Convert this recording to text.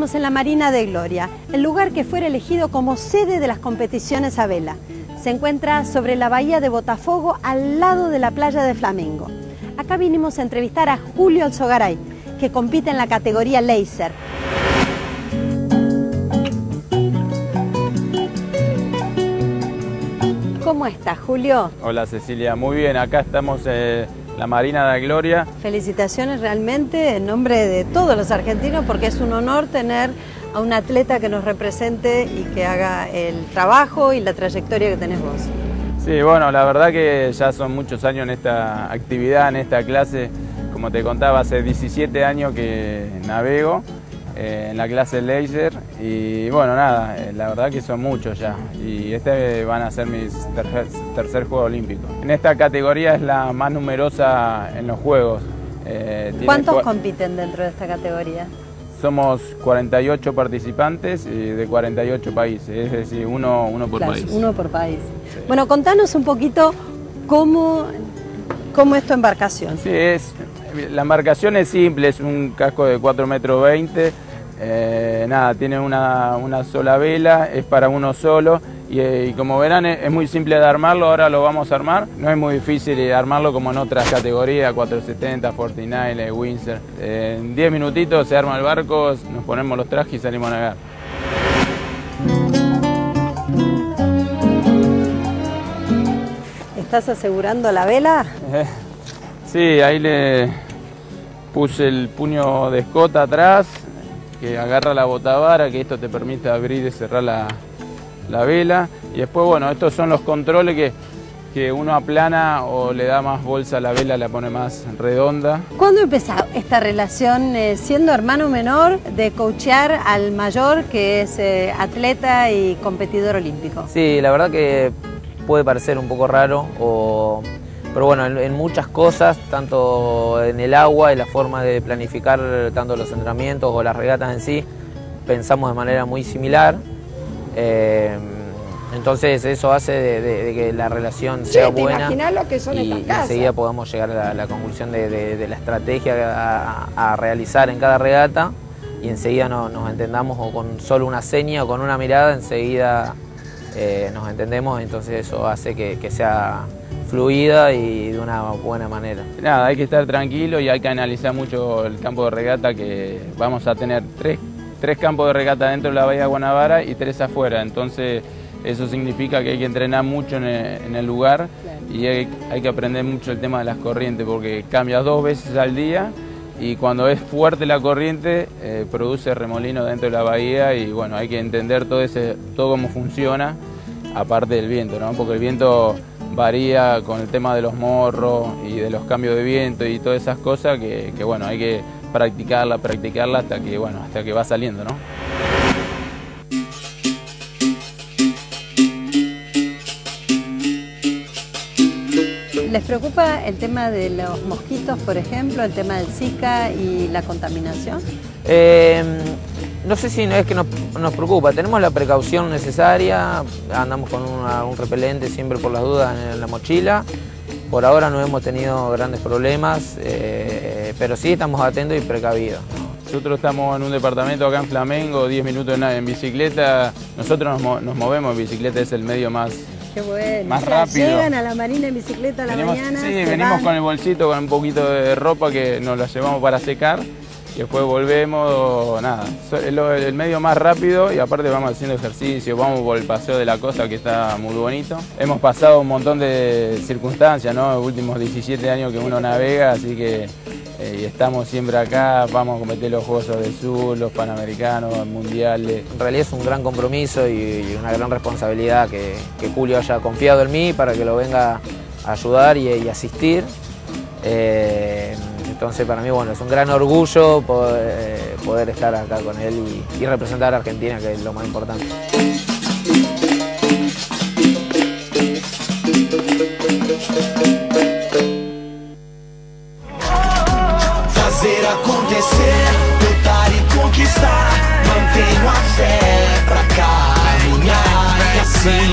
Estamos en la Marina de Gloria, el lugar que fuera elegido como sede de las competiciones a vela. Se encuentra sobre la bahía de Botafogo, al lado de la playa de Flamengo. Acá vinimos a entrevistar a Julio Alzogaray, que compite en la categoría Laser. ¿Cómo estás, Julio? Hola, Cecilia. Muy bien, acá estamos en la Marina de Gloria. Felicitaciones realmente en nombre de todos los argentinos, porque es un honor tener a un atleta que nos represente y que haga el trabajo y la trayectoria que tenés vos. Sí, bueno, la verdad que ya son muchos años en esta actividad, en esta clase. Como te contaba, hace 17 años que navego en la clase Laser y bueno, nada, la verdad que son muchos ya y este van a ser mis tercer Juego Olímpico. En esta categoría es la más numerosa en los Juegos. ¿Cuántos compiten dentro de esta categoría? Somos 48 participantes de 48 países, es decir, uno por país. Uno por país. Sí. Bueno, contanos un poquito cómo es tu embarcación. Sí, la embarcación es simple, es un casco de 4,20 metros. Nada, tiene una sola vela, es para uno solo y como verán es muy simple de armarlo. Ahora lo vamos a armar, no es muy difícil armarlo como en otras categorías, 470, 49, Windsor. En 10 minutitos se arma el barco, nos ponemos los trajes y salimos a navegar. ¿Estás asegurando la vela? Sí, ahí le puse el puño de escota atrás, que agarra la botavara, que esto te permite abrir y cerrar la vela. Y después, bueno, estos son los controles que uno aplana o le da más bolsa a la vela, la pone más redonda. ¿Cuándo empezó esta relación, siendo hermano menor, de coachear al mayor, que es atleta y competidor olímpico? Sí, la verdad que puede parecer un poco raro, pero bueno, en muchas cosas, tanto en el agua y la forma de planificar tanto los entrenamientos o las regatas en sí, pensamos de manera muy similar. Entonces eso hace de que la relación sea buena lo que son y estas casas. enseguida podamos llegar a la conclusión de la estrategia a realizar en cada regata y enseguida nos entendamos, o con solo una seña o con una mirada enseguida nos entendemos. Entonces eso hace que sea fluida y de una buena manera. Nada, hay que estar tranquilo y hay que analizar mucho el campo de regata, que vamos a tener tres campos de regata dentro de la bahía de Guanabara y 3 afuera. Entonces eso significa que hay que entrenar mucho en el lugar. Claro. Y hay que aprender mucho el tema de las corrientes, porque cambias 2 veces al día y cuando es fuerte la corriente produce remolino dentro de la bahía y bueno, hay que entender todo cómo funciona, aparte del viento, ¿no? Porque el viento varía con el tema de los morros y de los cambios de viento y todas esas cosas que bueno, hay que practicarla hasta que va saliendo, ¿no? ¿Les preocupa el tema de los mosquitos, por ejemplo, el tema del Zika y la contaminación? No sé si no es que nos preocupa, tenemos la precaución necesaria, andamos con un repelente siempre por las dudas en la mochila. Por ahora no hemos tenido grandes problemas, pero sí estamos atentos y precavidos. Nosotros estamos en un departamento acá en Flamengo, 10 minutos en bicicleta. Nosotros nos movemos en bicicleta, es el medio más rápido. Llegan a la marina en bicicleta a la mañana. Sí, venimos con el bolsito, con un poquito de ropa que nos la llevamos para secar. Y después volvemos, nada, es el medio más rápido y aparte vamos haciendo ejercicio, vamos por el paseo de la costa que está muy bonito. Hemos pasado un montón de circunstancias, ¿no? Los últimos 17 años que uno navega, así que y estamos siempre acá, vamos a competir los Juegos del Sur, los Panamericanos, Mundiales. En realidad es un gran compromiso y una gran responsabilidad que Julio haya confiado en mí para que lo venga a ayudar y asistir. Entonces para mí, bueno, es un gran orgullo poder estar acá con él y representar a Argentina, que es lo más importante. Fazer acontecer, lutar e conquistar, mantenho a fé pra caminhar e assim